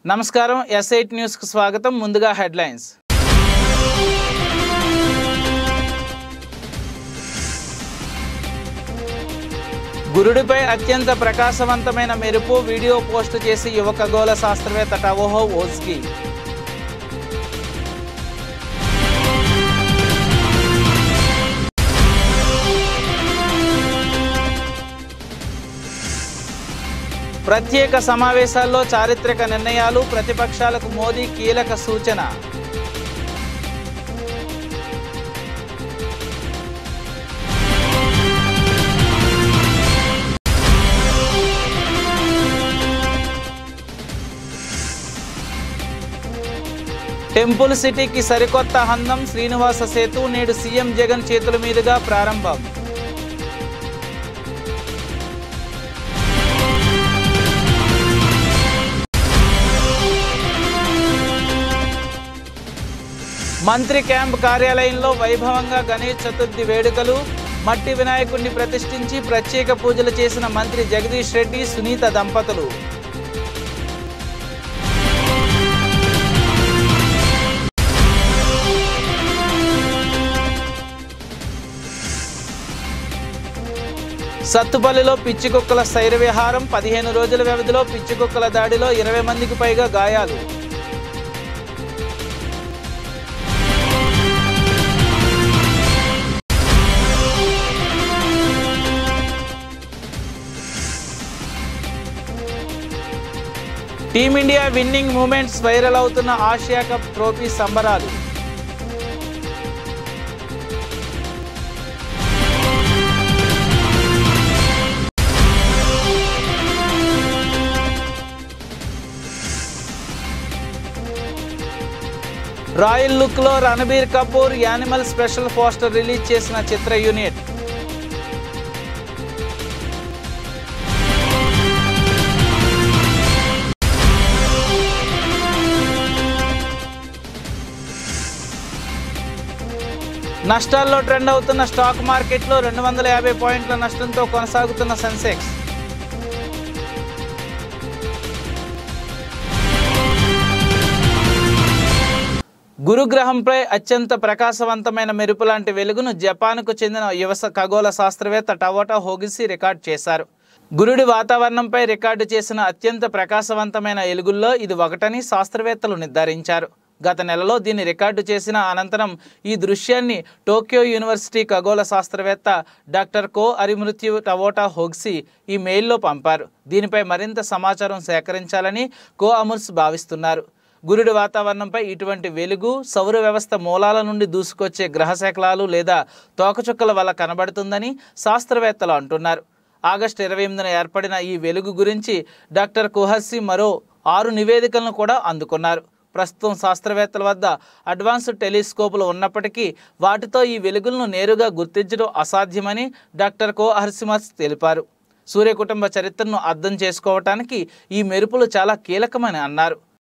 నమస్కారం S8 news కు స్వాగతం. ముందుగా హెడ్లైన్స్. గురుడిపై అత్యంత ప్రకాశవంతమైన మెరుపు వీడియో పోస్ట్ చేసి యువ ఖగోళ శాస్త్రవేత్త టవోహో ఓజ్కి. ప్రత్యేక సమావేశాల్లో చారిత్రక నిర్ణయాలు, ప్రతిపక్షాలకు మోదీ కీలక సూచన. టెంపుల్ సిటీకి సరికొత్త అందం, శ్రీనివాస సేతు నేడు సీఎం జగన్ చేతుల మీదుగా ప్రారంభం. మంత్రి క్యాంప్ కార్యాలయంలో వైభవంగా గణేష్ చతుర్థి వేడుకలు. మట్టి వినాయకుడిని ప్రతిష్ఠించి ప్రత్యేక పూజలు చేసిన మంత్రి జగదీష్ రెడ్డి, సునీత దంపతులు. సత్తుపల్లిలో పిచ్చికుక్కల శైరవిహారం. 15 రోజుల వ్యవధిలో పిచ్చికుక్కల దాడిలో 20 మందికి పైగా గాయాలు. టీమిండియా విన్నింగ్ మూమెంట్స్, వైరల్ అవుతున్న ఆసియా కప్ ట్రోఫీ సంబరాలు. రాయల్ లుక్ లో Ranbir Kapoor, Animal special poster release చేసిన చిత్ర యూనిట్. నష్టాల్లో ట్రెండ్ అవుతున్న స్టాక్ మార్కెట్లో 250 పాయింట్ల నష్టంతో కొనసాగుతున్న సెన్సెక్స్. గురుగ్రహంపై అత్యంత ప్రకాశవంతమైన మెరుపు లాంటి వెలుగును జపాన్కు చెందిన యువ ఖగోళ శాస్త్రవేత్త టవోటా హోగిసి రికార్డు చేశారు. గురుడి వాతావరణంపై రికార్డు చేసిన అత్యంత ప్రకాశవంతమైన వెలుగుల్లో ఇది ఒకటని శాస్త్రవేత్తలు నిర్ధారించారు. గత నెలలో దీన్ని రికార్డు చేసిన అనంతరం ఈ దృశ్యాన్ని టోక్యో యూనివర్సిటీ ఖగోళ శాస్త్రవేత్త డాక్టర్ కో అరిమృత్యు టవోటా హోగ్సి ఈ మెయిల్లో పంపారు. దీనిపై మరింత సమాచారం సేకరించాలని కో అముర్స్ భావిస్తున్నారు. గురుడి వాతావరణంపై ఇటువంటి వెలుగు సౌర వ్యవస్థ మూలాల నుండి దూసుకొచ్చే గ్రహశకలాలు లేదా తోకచుక్కల వల్ల కనబడుతుందని శాస్త్రవేత్తలు అంటున్నారు. ఆగస్టు 28న ఏర్పడిన ఈ వెలుగు గురించి డాక్టర్ కుహర్సి మరో 6 నివేదికలను కూడా అందుకున్నారు. ప్రస్తుతం శాస్త్రవేత్తల వద్ద అడ్వాన్స్డ్ టెలిస్కోపులు ఉన్నప్పటికీ వాటితో ఈ వెలుగులను నేరుగా గుర్తించడం అసాధ్యమని డాక్టర్ కో హర్సిమస్ తెలిపారు. సూర్య కుటుంబ చరిత్రను అర్థం చేసుకోవటానికి ఈ మెరుపులు చాలా కీలకమని అన్నారు.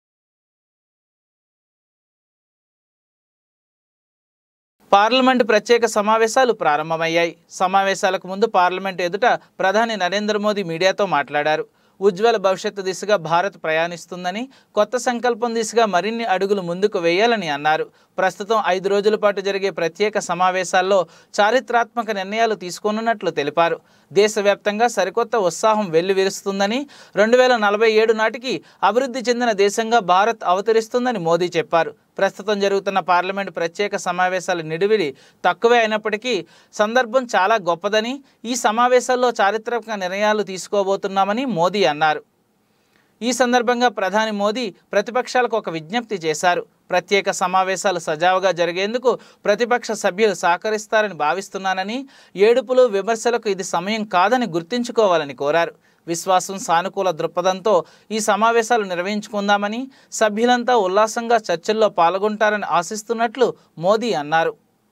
పార్లమెంటు ప్రత్యేక సమావేశాలు ప్రారంభమయ్యాయి. సమావేశాలకు ముందు పార్లమెంటు ఎదుట ప్రధాని నరేంద్ర మోదీ మీడియాతో మాట్లాడారు. ఉజ్వల భవిష్యత్తు దిశగా భారత్ ప్రయాణిస్తుందని, కొత్త సంకల్పం దిశగా మరిన్ని అడుగులు ముందుకు వేయాలని అన్నారు. ప్రస్తుతం 5 రోజుల పాటు జరిగే ప్రత్యేక సమావేశాల్లో చారిత్రాత్మక నిర్ణయాలు తీసుకోనున్నట్లు తెలిపారు. దేశవ్యాప్తంగా సరికొత్త ఉత్సాహం వెల్లివిరుస్తుందని, 2047 నాటికి అభివృద్ధి చెందిన దేశంగా భారత్ అవతరిస్తుందని మోదీ చెప్పారు. ప్రస్తుతం జరుగుతున్న పార్లమెంటు ప్రత్యేక సమావేశాల నిడివిడి తక్కువే అయినప్పటికీ సందర్భం చాలా గొప్పదని, ఈ సమావేశాల్లో చారిత్రక నిర్ణయాలు తీసుకోబోతున్నామని మోదీ అన్నారు. ఈ సందర్భంగా ప్రధాని మోదీ ప్రతిపక్షాలకు ఒక విజ్ఞప్తి చేశారు. ప్రత్యేక సమావేశాలు సజావుగా జరిగేందుకు ప్రతిపక్ష సభ్యులు సహకరిస్తారని భావిస్తున్నానని, ఏడుపులు విమర్శలకు ఇది సమయం కాదని గుర్తుంచుకోవాలని కోరారు. విశ్వాసం, సానుకూల దృక్పథంతో ఈ సమావేశాలు నిర్వహించుకుందామని, సభ్యులంతా ఉల్లాసంగా చర్చల్లో పాల్గొంటారని ఆశిస్తున్నట్లు మోదీ అన్నారు.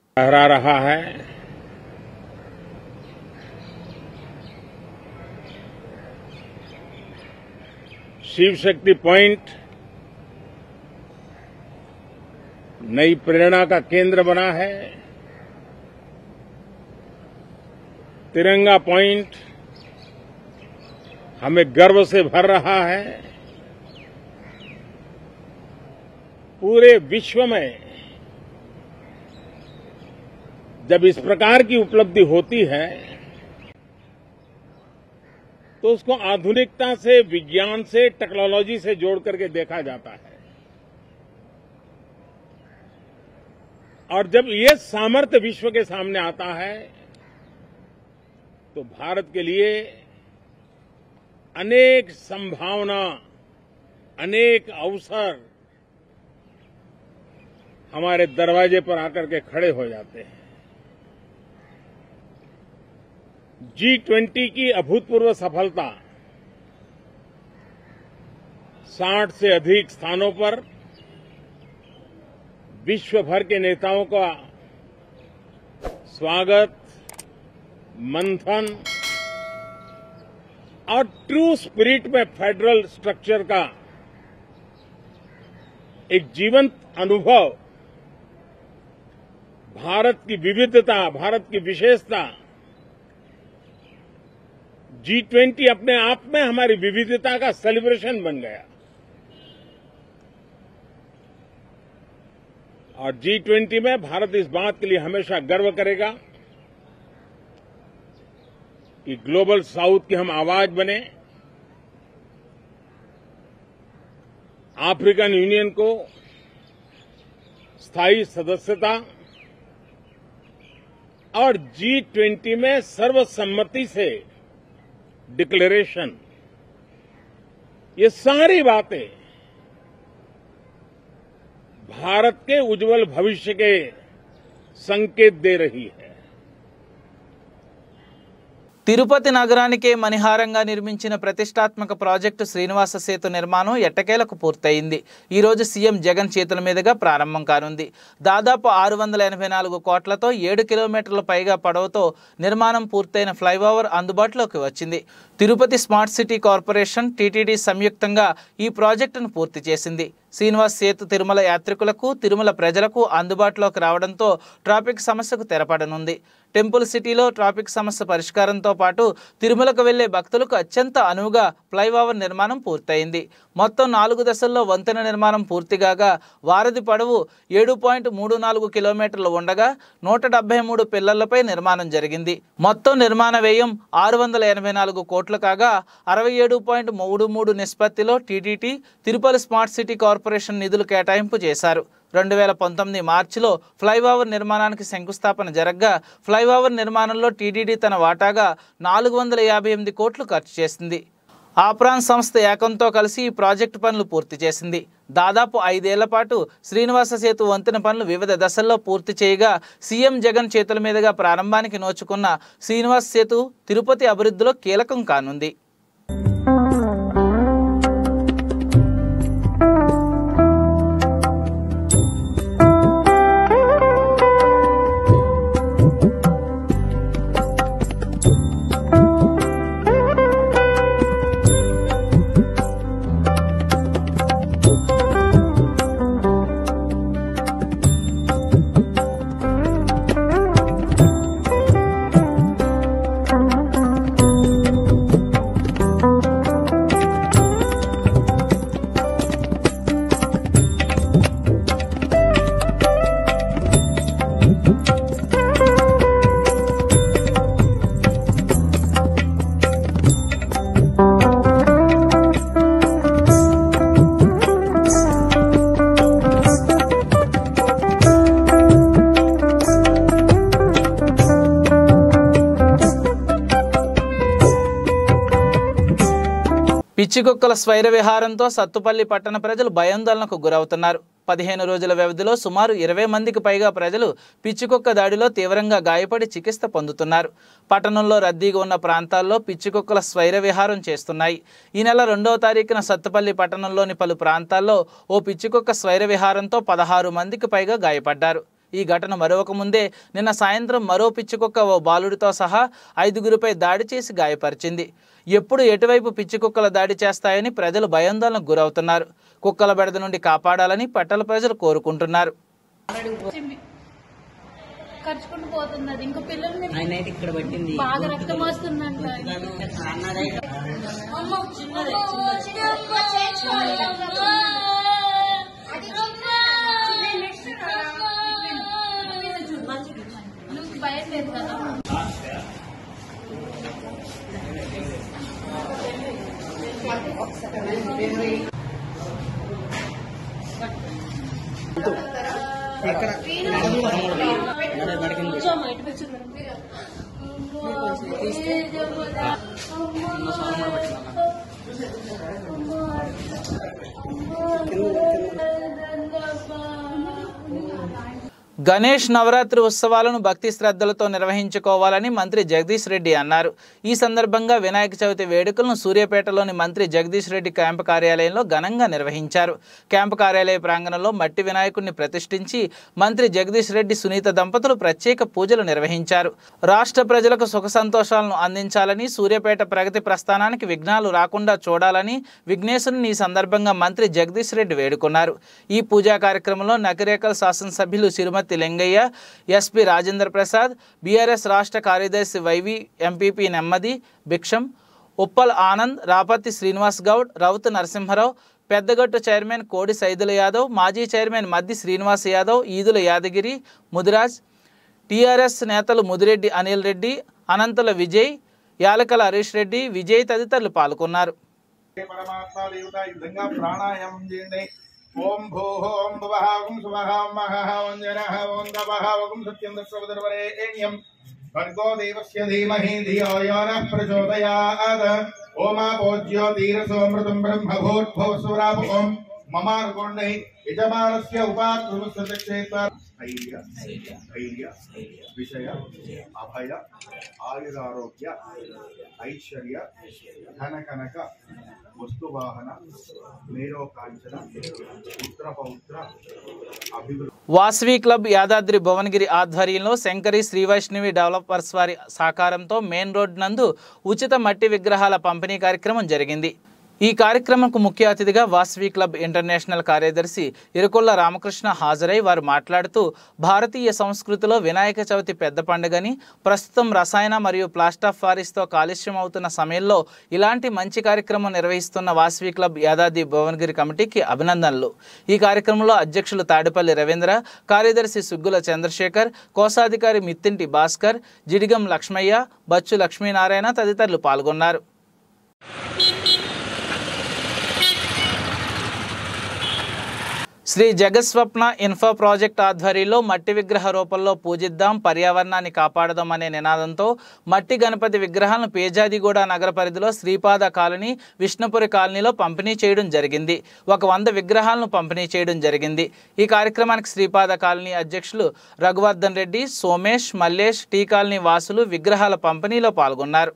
शिव शक्ति पॉइंट नई प्रेरणा का केंद्र बना है। तिरंगा पॉइंट हमें गर्व से भर रहा है। पूरे विश्व में जब इस प्रकार की उपलब्धि होती है तो उसको आधुनिकता से, विज्ञान से, टेक्नोलॉजी से जोड़ करके देखा जाता है। और जब ये सामर्थ्य विश्व के सामने आता है तो भारत के लिए अनेक संभावना, अनेक अवसर हमारे दरवाजे पर आकर के खड़े हो जाते हैं। G20 की अभूतपूर्व सफलता, 60 से अधिक स्थानों पर विश्व भर के नेताओं का स्वागत, मंथन और ट्रू स्पिरिट में फेडरल स्ट्रक्चर का एक जीवंत अनुभव, भारत की विविधता, भारत की विशेषता, G20 अपने आप में हमारी विविधता का सेलिब्रेशन बन गया। और G20 में भारत इस बात के लिए हमेशा गर्व करेगा कि ग्लोबल साउथ की हम आवाज बने, अफ्रीकन यूनियन को स्थायी सदस्यता और G20 में सर्वसम्मति से डिक्लेरेशन, ये सारी बातें भारत के उज्जवल भविष्य के संकेत दे रही है। తిరుపతి నగరానికే మణిహారంగా నిర్మించిన ప్రతిష్టాత్మక ప్రాజెక్టు శ్రీనివాస సేతు నిర్మాణం ఎట్టకేలకు పూర్తయింది. ఈ రోజు సీఎం జగన్ చేతుల మీదుగా ప్రారంభం కానుంది. దాదాపు 684 కోట్లతో 7 కిలోమీటర్ల పైగా పొడవుతో నిర్మాణం పూర్తయిన ఫ్లైఓవర్ అందుబాటులోకి వచ్చింది. Tirupati smart city corporation, TTD సంయుక్తంగా ఈ ప్రాజెక్టును పూర్తి చేసింది. శ్రీనివాస్ సేతు తిరుమల యాత్రికులకు, తిరుమల ప్రజలకు అందుబాటులోకి రావడంతో ట్రాఫిక్ సమస్యకు తెరపడనుంది. టెంపుల్ సిటీలో ట్రాఫిక్ సమస్య పరిష్కారంతో పాటు తిరుమలకు వెళ్లే భక్తులకు అత్యంత అనువుగా ఫ్లైఓవర్ నిర్మాణం పూర్తయింది. మొత్తం 4 దశల్లో వంతెన నిర్మాణం పూర్తిగాగా వారధి పొడవు 7.34 కిలోమీటర్లు ఉండగా 173 పిల్లర్లపై నిర్మాణం జరిగింది. మొత్తం నిర్మాణ వ్యయం 684 కోట్లు కాగా 67.33 నిష్పత్తిలో TTD, Tirupati smart city corporation నిధులు కేటాయింపు చేశారు. 2019 మార్చిలో ఫ్లైఓవర్ నిర్మాణానికి శంకుస్థాపన జరగగా ఫ్లైఓవర్ నిర్మాణంలో టీటీడీ తన వాటాగా 458 కోట్లు ఖర్చు చేసింది. ఆప్రాన్ సంస్థ ఏకంతో కలిసి ఈ ప్రాజెక్టు పనులు పూర్తి చేసింది. దాదాపు 5 ఏళ్ల పాటు శ్రీనివాస సేతు వంతెన పనులు వివిధ దశల్లో పూర్తి చేయగా సీఎం జగన్ చేతుల మీదుగా ప్రారంభానికి నోచుకున్న శ్రీనివాస సేతు తిరుపతి అభివృద్ధిలో కీలకం కానుంది. పిచ్చికుక్కల స్వైర విహారంతో సత్తుపల్లి పట్టణ ప్రజలు భయాందోళనకు గురవుతున్నారు. 15 రోజుల వ్యవధిలో సుమారు 20 మందికి పైగా ప్రజలు పిచ్చికుక్క దాడిలో తీవ్రంగా గాయపడి చికిత్స పొందుతున్నారు. పట్టణంలో రద్దీగా ఉన్న ప్రాంతాల్లో పిచ్చికుక్కల స్వైర విహారం చేస్తున్నాయి. ఈ నెల 2వ తారీఖున సత్తుపల్లి పట్టణంలోని పలు ప్రాంతాల్లో ఓ పిచ్చికుక్క స్వైర విహారంతో 16 మందికి పైగా గాయపడ్డారు. ఈ ఘటన మరొక ముందే నిన్న సాయంత్రం మరో పిచ్చికుక్క ఓ బాలుడితో సహా 5గురిపై దాడి చేసి గాయపరిచింది. ఎప్పుడు ఎటువైపు పిచ్చికుక్కల దాడి చేస్తాయని ప్రజలు భయాందోళనకు గురవుతున్నారు. కుక్కల బెడద నుండి కాపాడాలని పట్టణ ప్రజలు కోరుకుంటున్నారు. ఖర్చుకుంటూ పోతున్నది. ఇంకో పిల్లలు ఆయనైతే ఇక్కడ పట్టింది, బాగా రక్తం వస్తుందంట. గణేష్ నవరాత్రి ఉత్సవాలను భక్తి శ్రద్ధలతో నిర్వహించుకోవాలని మంత్రి జగదీష్ రెడ్డి అన్నారు. ఈ సందర్భంగా వినాయక చవితి వేడుకలను సూర్యాపేటలోని మంత్రి జగదీష్ రెడ్డి క్యాంపు కార్యాలయంలో ఘనంగా నిర్వహించారు. క్యాంపు కార్యాలయ ప్రాంగణంలో మట్టి వినాయకుడిని ప్రతిష్ఠించి మంత్రి జగదీష్ రెడ్డి సునీత దంపతులు ప్రత్యేక పూజలు నిర్వహించారు. రాష్ట్ర ప్రజలకు సుఖ సంతోషాలను అందించాలని, సూర్యాపేట ప్రగతి ప్రస్థానానికి విఘ్నాలు రాకుండా చూడాలని విఘ్నేశ్వరుని ఈ సందర్భంగా మంత్రి జగదీష్ రెడ్డి వేడుకున్నారు. ఈ పూజా కార్యక్రమంలో నకిరేకల్ శాసనసభ్యులు సిరుమతి లింగయ్య, ఎస్పీ రాజేంద్ర ప్రసాద్, బీఆర్ఎస్ రాష్ట్ర కార్యదర్శి Y V, MPP Nemmadi Bhiksham, Uppal Anand, Rapathi Srinivas Goud, Rauthu Narasimharao, Peddagattu chairman Kodi Saidula Yadav, మాజీ చైర్మన్ మద్ది శ్రీనివాస్ యాదవ్, ఈదుల యాదగిరి, ముదిరాజ్, టీఆర్ఎస్ నేతలు ముదిరెడ్డి అనిల్ రెడ్డి, అనంతుల విజయ్, యాలకల హరీష్ రెడ్డి, విజయ్ తదితరులు పాల్గొన్నారు. ओम भूः ओम भुवः ओम सुवः ओम महः ओम जनः ओम तपः ओम सत्यं दस्वदर्वरेण्यं भर्गो देवस्य धीमहि धियो यो नः प्रचोदयात् ओमापोज्यो धीरसोमृतं ब्रह्मभूर्भुवस्वराप ओम ममानुगुण्डैः यजमानस्य उपात्मस्वदक्षेत्र धैर्य धैर्य विषय अभय आयुरारोग्य ऐश्वर्य धन कनक वस्तुवाहन मेरोकांचन पुत्र पौत्र अभिवृद्धि. వాసవి క్లబ్ యాదాద్రి భువనగిరి ఆధ్వర్యంలో శంకరి శ్రీ వైష్ణవి డెవలపర్స్ వారి సహకారంతో మెయిన్ రోడ్ నందు ఉచిత మట్టి విగ్రహాల పంపిణీ కార్యక్రమం జరిగింది. ఈ కార్యక్రమంకు ముఖ్య అతిథిగా వాసవి క్లబ్ ఇంటర్నేషనల్ కార్యదర్శి ఇరుకొల్ల రామకృష్ణ హాజరై వారు మాట్లాడుతూ భారతీయ సంస్కృతిలో వినాయక చవితి పెద్ద పండుగని, ప్రస్తుతం రసాయన మరియు ప్లాస్టర్ ఆఫ్ పారిస్తో కాలుష్యం అవుతున్న సమయంలో ఇలాంటి మంచి కార్యక్రమం నిర్వహిస్తున్న వాసవి క్లబ్ యాదాద్రి భువనగిరి కమిటీకి అభినందనలు. ఈ కార్యక్రమంలో అధ్యక్షులు తాడిపల్లి రవీంద్ర, కార్యదర్శి సుగ్గుల చంద్రశేఖర్, కోశాధికారి మిత్తింటి భాస్కర్, జిడిగం లక్ష్మయ్య, బచ్చు లక్ష్మీనారాయణ తదితరులు పాల్గొన్నారు. శ్రీ జగస్వప్న ఇన్ఫో ప్రాజెక్ట్ ఆధ్వర్యంలో మట్టి విగ్రహ రూపంలో పూజిద్దాం, పర్యావరణాన్ని కాపాడదాం అనే నినాదంతో మట్టి గణపతి విగ్రహాలను పేజాదిగూడ నగర పరిధిలో శ్రీపాద కాలనీ, విష్ణుపురి కాలనీలో పంపిణీ చేయడం జరిగింది. 100 విగ్రహాలను పంపిణీ చేయడం జరిగింది. ఈ కార్యక్రమానికి శ్రీపాద కాలనీ అధ్యక్షులు రఘువర్ధన్ రెడ్డి, సోమేష్, మల్లేష్, టీ కాలనీ వాసులు విగ్రహాల పంపిణీలో పాల్గొన్నారు.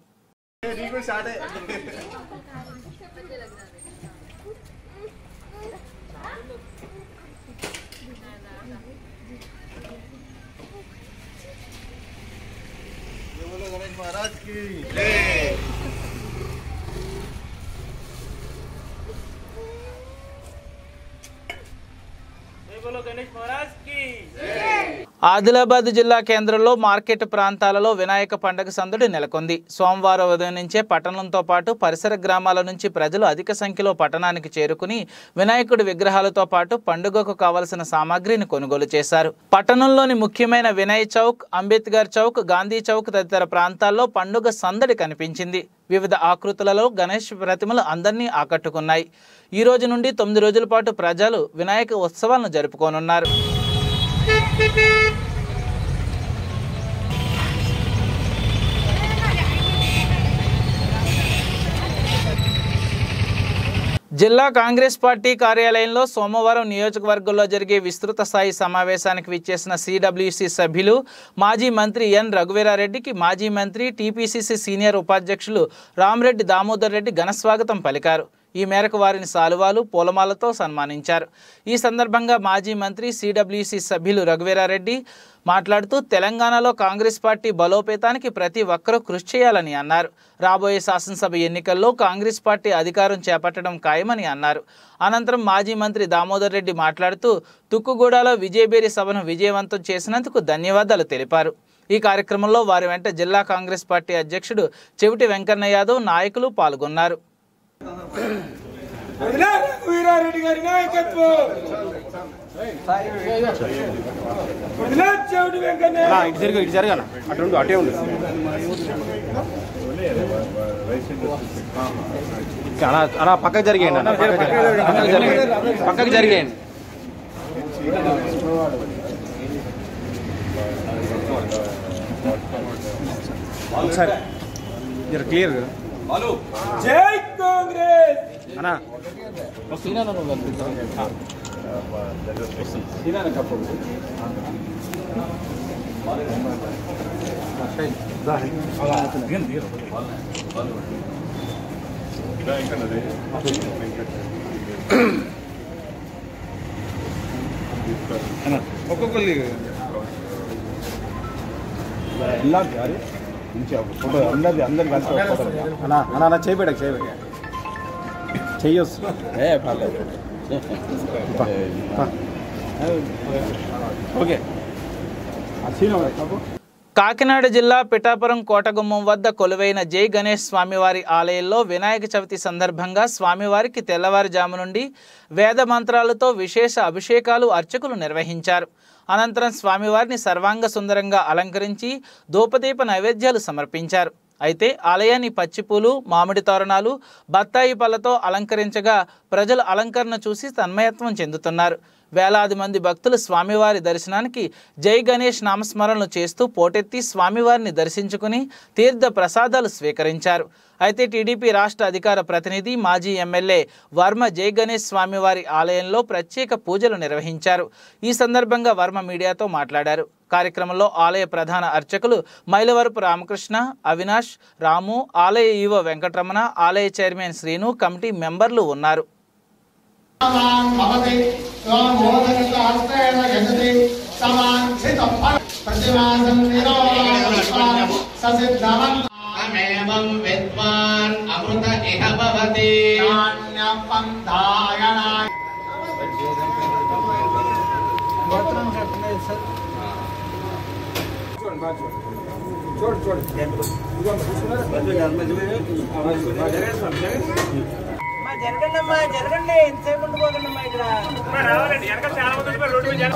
महाराज की जय। बोलो गणेश महाराज की जय। ఆదిలాబాద్ జిల్లా కేంద్రంలో మార్కెట్ ప్రాంతాలలో వినాయక పండుగ సందడి నెలకొంది. సోమవారం ఉదయం నుంచే పట్టణంతో పాటు పరిసర గ్రామాల నుంచి ప్రజలు అధిక సంఖ్యలో పట్టణానికి చేరుకుని వినాయకుడి విగ్రహాలతో పాటు పండుగకు కావలసిన సామాగ్రిని కొనుగోలు చేశారు. పట్టణంలోని ముఖ్యమైన వినయ్ చౌక్, అంబేద్కర్ చౌక్, గాంధీ చౌక్ తదితర ప్రాంతాల్లో పండుగ సందడి కనిపించింది. వివిధ ఆకృతులలో గణేష్ ప్రతిమలు అందరినీ ఆకట్టుకున్నాయి. ఈ రోజు నుండి 9 రోజుల పాటు ప్రజలు వినాయక ఉత్సవాలను జరుపుకోనున్నారు. జిల్లా కాంగ్రెస్ పార్టీ కార్యాలయంలో సోమవారం నియోజకవర్గంలో జరిగే విస్తృత స్థాయి సమావేశానికి విచ్చేసిన సిడబ్ల్యూసి సభ్యులు మాజీ మంత్రి ఎన్ రఘువీరారెడ్డికి మాజీ మంత్రి టీపీసీసీ సీనియర్ ఉపాధ్యక్షులు రామరెడ్డి దామోదర్ రెడ్డి ఘనస్వాగతం పలికారు. ఈ మేరకు వారిని సాలువాలు, పూలమాలతో సన్మానించారు. ఈ సందర్భంగా మాజీ మంత్రి సిడబ్ల్యూసి సభ్యులు రఘువీరారెడ్డి మాట్లాడుతూ తెలంగాణలో కాంగ్రెస్ పార్టీ బలోపేతానికి ప్రతి ఒక్కరూ కృషి చేయాలని అన్నారు. రాబోయే శాసనసభ ఎన్నికల్లో కాంగ్రెస్ పార్టీ అధికారం చేపట్టడం ఖాయమని అన్నారు. అనంతరం మాజీ మంత్రి దామోదర్ రెడ్డి మాట్లాడుతూ తుక్కుగూడలో విజయబేరి సభను విజయవంతం చేసినందుకు ధన్యవాదాలు తెలిపారు. ఈ కార్యక్రమంలో వారి వెంట జిల్లా కాంగ్రెస్ పార్టీ అధ్యక్షుడు చెవిటి వెంకన్న యాదవ్, నాయకులు పాల్గొన్నారు. వీరారెడ్డి గారి నాయకత్వం, చెవిటి వెంకన్న ఇటు జరగాల అటు అటే ఉంది అలా పక్కకు జరిగేయండి అన్న, పక్కకు జరిగేయండి. ఒకసారి జర క్లియర్ జై కాంగ్రెస్ అన్నా ఒక్కొక్కరి ఫోటో అందరు కలిసి అన్నా అన్నా చేయబెట్టకు చెయ్యొచ్చు ఓకే కాకినాడ జిల్లా పిఠాపురం కోటగుమ్మం వద్ద కొలువైన జై గణేష్ స్వామివారి ఆలయంలో వినాయక చవితి సందర్భంగా స్వామివారికి తెల్లవారుజాము నుండి వేద మంత్రాలతో విశేష అభిషేకాలు అర్చకులు నిర్వహించారు. అనంతరం స్వామివారిని సర్వాంగ సుందరంగా అలంకరించి ధూపదీప నైవేద్యాలు సమర్పించారు. అయితే ఆలయాన్ని పచ్చిపూలు, మామిడి తోరణాలు, బత్తాయి పళ్ళతో అలంకరించగా ప్రజలు అలంకరణ చూసి తన్మయత్వం చెందుతున్నారు. వేలాది మంది భక్తులు స్వామివారి దర్శనానికి జై గణేష్ నామస్మరణలు చేస్తూ పోటెత్తి స్వామివారిని దర్శించుకుని తీర్థ ప్రసాదాలు స్వీకరించారు. అయితే టీడీపీ రాష్ట్ర అధికార ప్రతినిధి మాజీ ఎమ్మెల్యే వర్మ జై గణేష్ స్వామివారి ఆలయంలో ప్రత్యేక పూజలు నిర్వహించారు. ఈ సందర్భంగా వర్మ మీడియాతో మాట్లాడారు. కార్యక్రమంలో ఆలయ ప్రధాన అర్చకులు మైలవరపు రామకృష్ణ, అవినాష్, రాము, ఆలయ ఈవో వెంకటరమణ, ఆలయ చైర్మన్ శ్రీను, కమిటీ మెంబర్లు ఉన్నారు. జరగండమ్మా జరగండి ఎంతసేపు ఉండిపోకండమ్మా ఇక్కడ రావాలండి వెనక చాలా మంది రోడ్డు మీద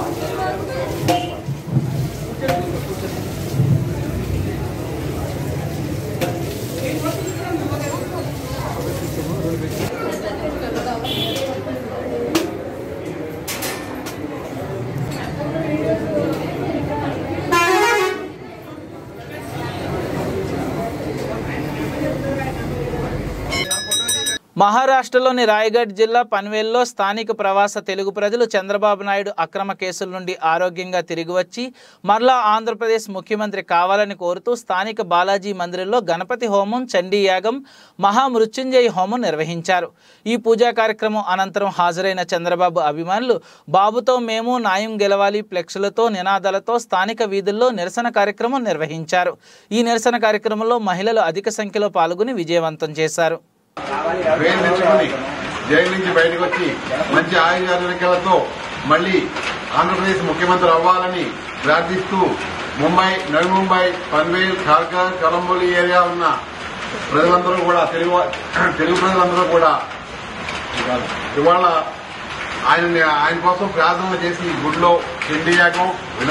మహారాష్ట్రలోని రాయగఢ్ జిల్లా పన్వేల్లో స్థానిక ప్రవాస తెలుగు ప్రజలు చంద్రబాబు నాయుడు అక్రమ కేసుల నుండి ఆరోగ్యంగా తిరిగి వచ్చి మరలా ఆంధ్రప్రదేశ్ ముఖ్యమంత్రి కావాలని కోరుతూ స్థానిక బాలాజీ మందిరంలో గణపతి హోమం, చండీ యాగం, మహామృత్యుంజయ హోమం నిర్వహించారు. ఈ పూజా కార్యక్రమం అనంతరం హాజరైన చంద్రబాబు అభిమానులు బాబుతో మేము న్యాయం గెలవాలి ఫ్లెక్సులతో నినాదాలతో స్థానిక వీధుల్లో నిరసన కార్యక్రమం నిర్వహించారు. ఈ నిరసన కార్యక్రమంలో మహిళలు అధిక సంఖ్యలో పాల్గొని విజయవంతం చేశారు. ట్రైన్ తెచ్చుకుని జైలు నుంచి బయటకు వచ్చి మంచి ఆయుర్వేదాలతో మళ్లీ ఆంధ్రప్రదేశ్ ముఖ్యమంత్రి అవ్వాలని ప్రార్థిస్తూ ముంబై, నవి ముంబై, పన్వేల్, ఖార్ఘర్, కలంబోలి ఏరియా ఉన్న ప్రజలందరూ కూడా తెలుగు ప్రజలందరూ కూడా ఇవాళ ఆయన కోసం ప్రార్థన చేసి గుడిలో చండీ యాగం,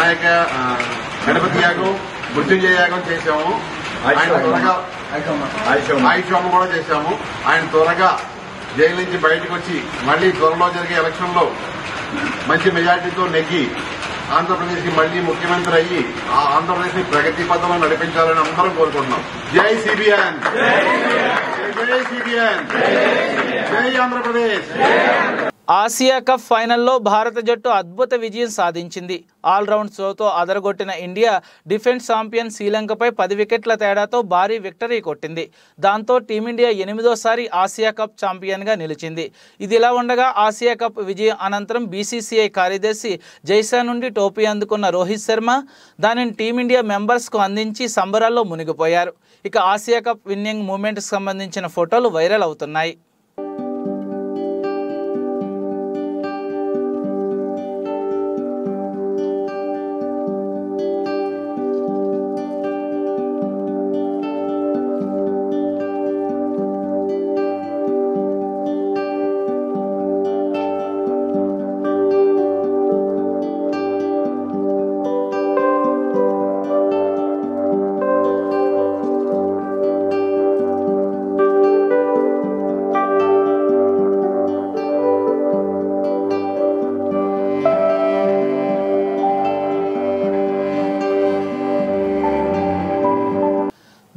గణపతి యాగం, మృత్యుంజయ యాగం చేశాము. ఆయన త్వరగా ఆయుష్యం కూడా చేశాము. ఆయన త్వరగా జైలు నుంచి బయటకు వచ్చి మళ్లీ త్వరలో జరిగే ఎలక్షన్ లో మంచి మెజార్టీతో నెగ్గి ఆంధ్రప్రదేశ్ కి మళ్లీ ముఖ్యమంత్రి అయ్యి ఆ ఆంధ్రప్రదేశ్ ని ప్రగతి పథంలో నడిపించాలని అందరం కోరుకుంటున్నాం. జై సిబిఎన్, జై సిబిఎన్, జై ఆంధ్రప్రదేశ్. ఆసియా కప్ ఫైనల్లో భారత జట్టు అద్భుత విజయం సాధించింది. ఆల్రౌండ్ షోతో అదరగొట్టిన ఇండియా డిఫెన్స్ ఛాంపియన్ శ్రీలంకపై 10 వికెట్ల తేడాతో భారీ విక్టరీ కొట్టింది. దాంతో టీమిండియా 8వ ఆసియా కప్ ఛాంపియన్గా నిలిచింది. ఇదిలా ఉండగా ఆసియా కప్ విజయం అనంతరం బీసీసీఐ కార్యదర్శి జైసా నుండి టోపీ అందుకున్న రోహిత్ శర్మ దానిని టీమిండియా మెంబర్స్కు అందించి సంబరాల్లో మునిగిపోయారు. ఇక ఆసియా కప్ విన్నింగ్ మూమెంట్కి సంబంధించిన ఫోటోలు వైరల్ అవుతున్నాయి.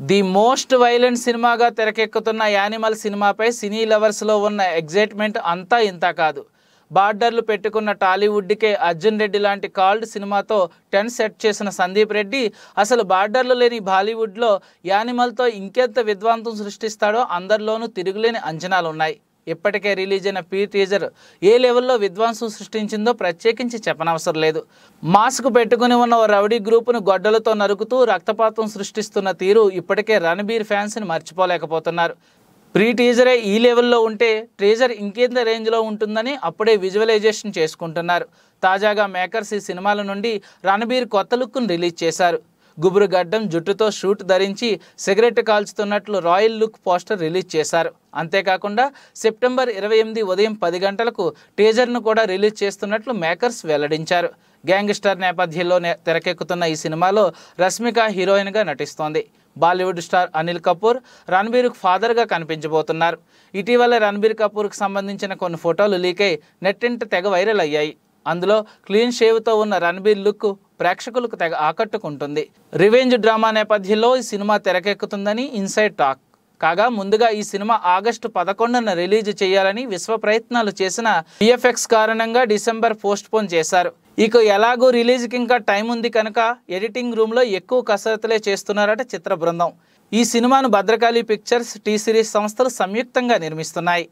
ది మోస్ట్ వైలెంట్ సినిమాగా తెరకెక్కుతున్న యానిమల్ సినిమాపై సినీ లవర్స్లో ఉన్న ఎగ్జైట్మెంట్ అంతా ఇంత కాదు. బార్డర్లు పెట్టుకున్న టాలీవుడ్కే అర్జున్ రెడ్డి లాంటి కాల్డ్ సినిమాతో టెన్ సెట్ చేసిన సందీప్ రెడ్డి అసలు బార్డర్లు లేని బాలీవుడ్లో యానిమల్తో ఇంకెంత విధ్వంసం సృష్టిస్తాడో అందరిలోనూ తిరుగులేని అంచనాలున్నాయి. ఇప్పటికే రిలీజ్ అయిన టీజర్ ఏ లెవెల్లో విధ్వంసం సృష్టించిందో ప్రత్యేకించి చెప్పనవసరం లేదు. మాస్క్ పెట్టుకుని ఉన్న ఓ రౌడీ గ్రూపును గొడ్డలతో నరుకుతూ రక్తపాతం సృష్టిస్తున్న తీరు ఇప్పటికే రణబీర్ ఫ్యాన్స్ని మర్చిపోలేకపోతున్నారు. టీజరే ఈ లెవెల్లో ఉంటే టీజర్ ఇంకెంత రేంజ్లో ఉంటుందని అప్పుడే విజువలైజేషన్ చేసుకుంటున్నారు. తాజాగా మేకర్స్ ఈ సినిమాల నుండి రణబీర్ కొత్త లుక్ను రిలీజ్ చేశారు. గుబురు గడ్డం జుట్టుతో షూట్ ధరించి సిగరెట్ కాల్చుతున్నట్లు రాయల్ లుక్ పోస్టర్ రిలీజ్ చేశారు. అంతేకాకుండా సెప్టెంబర్ 28 ఉదయం 10 గంటలకు టీజర్ను కూడా రిలీజ్ చేస్తున్నట్లు మేకర్స్ వెల్లడించారు. గ్యాంగ్స్టర్ నేపథ్యంలో తెరకెక్కుతున్న ఈ సినిమాలో రష్మిక హీరోయిన్గా నటిస్తోంది. బాలీవుడ్ స్టార్ అనిల్ కపూర్ రణబీర్కు ఫాదర్గా కనిపించబోతున్నారు. ఇటీవల రణబీర్ కపూర్కు సంబంధించిన కొన్ని ఫోటోలు లీక్ అయి నెట్టింట తెగ వైరల్ అయ్యాయి. అందులో క్లీన్ షేవ్తో ఉన్న రణబీర్ లుక్ ప్రేక్షకులకు తెగ ఆకట్టుకుంటుంది. రివెంజ్ డ్రామా నేపథ్యంలో ఈ సినిమా తెరకెక్కుతుందని ఇన్సైడ్ టాక్. కాగా ముందుగా ఈ సినిమా ఆగస్టు 11న రిలీజ్ చేయాలని విశ్వ ప్రయత్నాలు చేసిన VFX కారణంగా డిసెంబర్ పోస్ట్పోన్ చేశారు. ఇక ఎలాగో రిలీజ్కి ఇంకా టైం ఉంది కనుక ఎడిటింగ్ రూమ్లో ఎక్కువ కసరత్తులే చేస్తున్నారట చిత్ర బృందం. ఈ సినిమాను భద్రకాళి పిక్చర్స్, టీ సిరీస్ సంస్థలు సంయుక్తంగా నిర్మిస్తున్నాయి.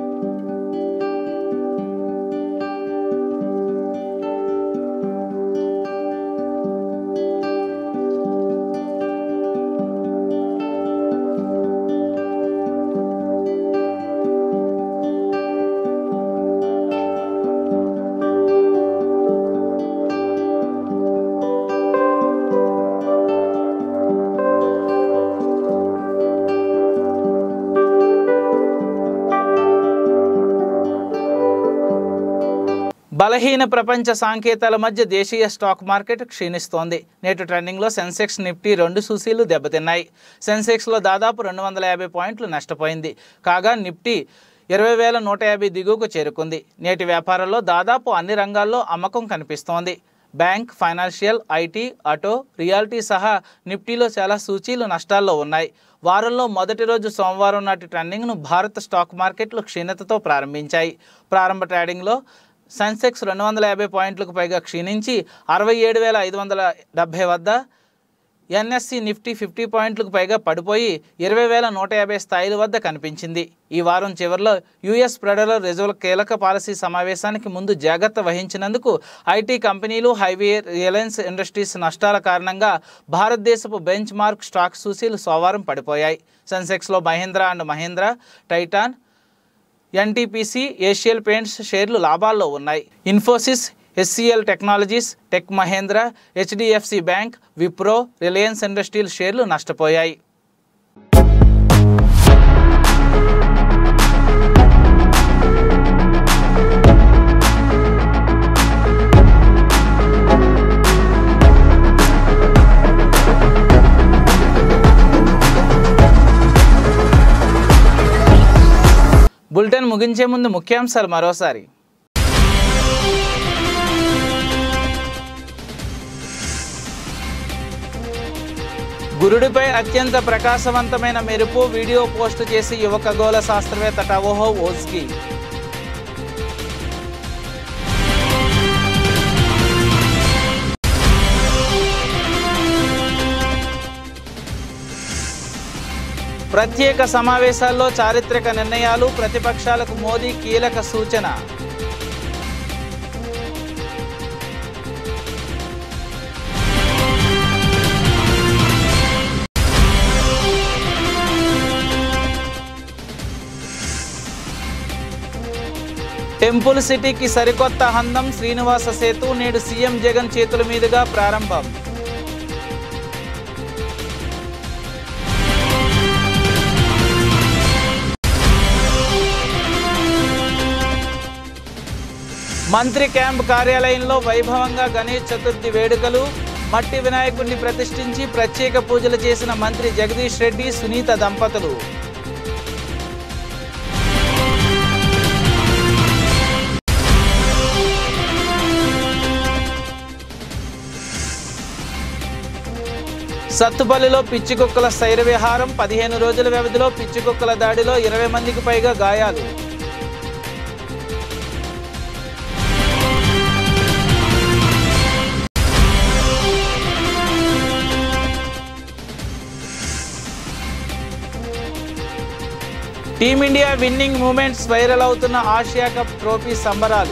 బలహీన ప్రపంచ సంకేతాల మధ్య దేశీయ స్టాక్ మార్కెట్ క్షీణిస్తోంది. నేటి ట్రెండింగ్లో సెన్సెక్స్, నిఫ్టీ 2 సూచీలు దెబ్బతిన్నాయి. సెన్సెక్స్లో దాదాపు 250 పాయింట్లు నష్టపోయింది. కాగా నిఫ్టీ 20,150 దిగువకు చేరుకుంది. నేటి వ్యాపారంలో దాదాపు అన్ని రంగాల్లో అమ్మకం కనిపిస్తోంది. Bank, financial, IT, auto, realty సహా నిఫ్టీలో చాలా సూచీలు నష్టాల్లో ఉన్నాయి. వారంలో మొదటి రోజు సోమవారం నాటి ట్రెండింగ్ను భారత స్టాక్ మార్కెట్లు క్షీణతతో ప్రారంభించాయి. ప్రారంభ ట్రేడింగ్లో సెన్సెక్స్ 250 పాయింట్లకు పైగా క్షీణించి 67,570 వద్ద, ఎన్ఎస్సి నిఫ్టీ 50 పాయింట్లకు పైగా పడిపోయి 20,150 స్థాయిల వద్ద కనిపించింది. ఈ వారం చివరిలో యుఎస్ ఫెడరల్ రిజర్వ్ కీలక పాలసీ సమావేశానికి ముందు జాగ్రత్త వహించినందుకు ఐటీ కంపెనీలు, హైవే, రిలయన్స్ ఇండస్ట్రీస్ నష్టాల కారణంగా భారతదేశపు బెంచ్ మార్క్ స్టాక్ సూచీలు సోమవారం పడిపోయాయి. సెన్సెక్స్లో Mahindra and Mahindra, Titan, NTPC, Asian Paints షేర్లు లాభాల్లో ఉన్నాయి. Infosys, HCL Technologies, Tech Mahindra, HDFC Bank, Wipro, Reliance Industries షేర్లు నష్టపోయాయి. బులెటిన్ ముగించే ముందు ముఖ్యాంశాలు మరోసారి. గురుడిపై అత్యంత ప్రకాశవంతమైన మెరుపు వీడియో పోస్టు చేసి యువ ఖగోళ శాస్త్రవేత్త టవోహో ఓజ్కి. ప్రత్యేక సమావేశాల్లో చారిత్రక నిర్ణయాలు, ప్రతిపక్షాలకు మోదీ కీలక సూచన. టెంపుల్ సిటీకి సరికొత్త హందం, శ్రీనివాస సేతు నేడు సీఎం జగన్ చేతుల మీదుగా ప్రారంభం. మంత్రి క్యాంప్ కార్యాలయంలో వైభవంగా గణేష్ చతుర్థి వేడుకలు. మట్టి వినాయకుడిని ప్రతిష్ఠించి ప్రత్యేక పూజలు చేసిన మంత్రి జగదీష్ రెడ్డి, సునీత దంపతులు. సత్తుపల్లిలో పిచ్చి కుక్కల శైర విహారం 15 రోజుల వ్యవధిలో పిచ్చి కుక్కల దాడిలో 20 మందికి పైగా గాయాలు. టీమిండియా విన్నింగ్ మూమెంట్స్ వైరల్ అవుతున్న ఆసియా కప్ ట్రోఫీ సంబరాలు.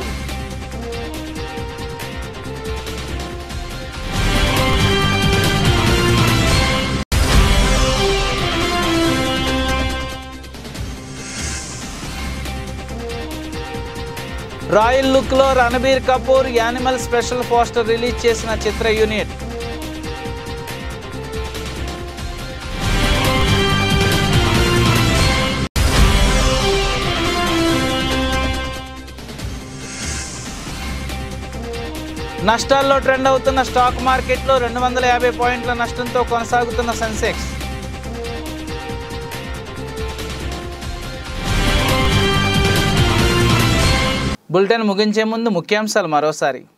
రాయల్ లుక్ లో Ranbir Kapoor Animal special poster release చేసిన చిత్ర యూనిట్. నష్టాల్లో ట్రెండ్ అవుతున్న స్టాక్ మార్కెట్లో 250 పాయింట్ల నష్టంతో కొనసాగుతున్న సెన్సెక్స్. బులెటిన్ ముగించే ముందు ముఖ్యాంశాలు మరోసారి.